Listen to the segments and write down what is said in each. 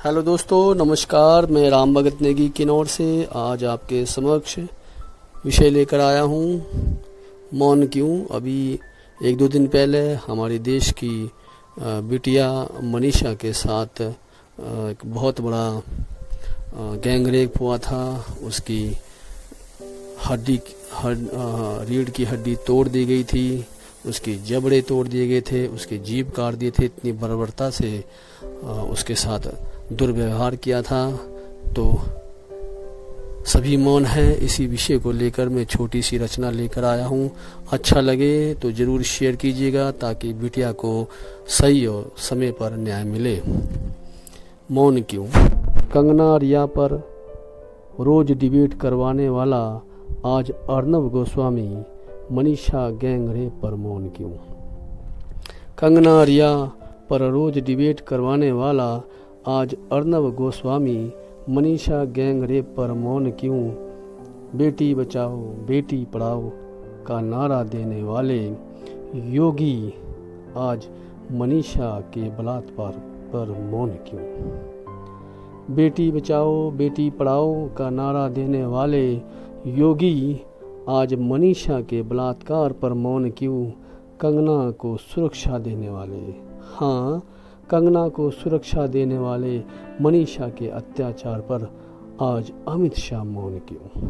Hello दोस्तों, नमस्कार। मैं राम भगत नेगी किन्नौर से आज आपके समक्ष विषय लेकर आया हूँ, मौन क्यों। अभी एक दो दिन पहले हमारे देश की बिटिया मनीषा के साथ एक बहुत बड़ा गैंग रेप हुआ था। उसकी रीढ़ की हड्डी तोड़ दी गई थी, उसके जबड़े तोड़ दिए गए थे, उसके जीभ काट दिए थे। इतनी बर्बरता से उसके साथ दुर्व्यवहार किया था। तो सभी मौन है। इसी विषय को लेकर मैं छोटी सी रचना लेकर आया हूँ। अच्छा लगे तो जरूर शेयर कीजिएगा ताकि बिटिया को सही और समय पर न्याय मिले। मौन क्यों। कंगना रिया पर रोज डिबेट करवाने वाला आज अर्नब गोस्वामी मनीषा गैंग रेप पर मौन क्यों। कंगना रिया पर रोज डिबेट करवाने वाला आज अर्नब गोस्वामी मनीषा गैंग रेप पर मौन क्यों। बेटी बचाओ बेटी पढ़ाओ का नारा देने वाले योगी आज मनीषा के बलात्कार पर मौन क्यों। बेटी बचाओ बेटी पढ़ाओ का नारा देने वाले योगी आज मनीषा के बलात्कार पर मौन क्यों। कंगना को सुरक्षा देने वाले, हाँ, कंगना को सुरक्षा देने वाले मनीषा के अत्याचार पर आज अमित शाह मौन क्यों।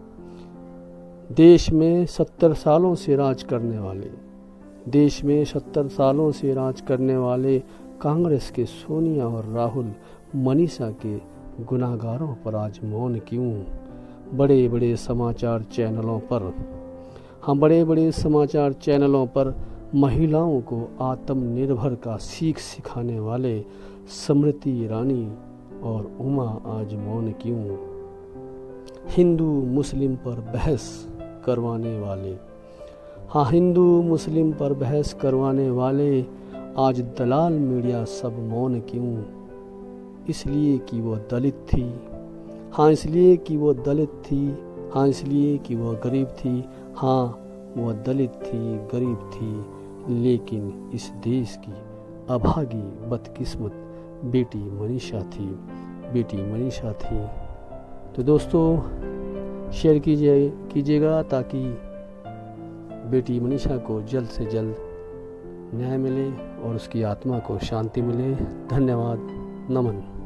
देश में 70 सालों से राज करने वाले कांग्रेस के सोनिया और राहुल मनीषा के गुनाहगारों पर आज मौन क्यों। बड़े बड़े समाचार चैनलों पर महिलाओं को आत्मनिर्भर का सीख सिखाने वाले स्मृति ईरानी और उमा आज मौन क्यों। हिंदू मुस्लिम पर बहस करवाने वाले आज दलाल मीडिया सब मौन क्यों। इसलिए कि वो दलित थी, हाँ इसलिए कि वो दलित थी, हाँ इसलिए कि वो गरीब थी, हाँ वो दलित थी गरीब थी। लेकिन इस देश की अभागी बदकिस्मत बेटी मनीषा थी। तो दोस्तों शेयर कीजिएगा ताकि बेटी मनीषा को जल्द से जल्द न्याय मिले और उसकी आत्मा को शांति मिले। धन्यवाद। नमन।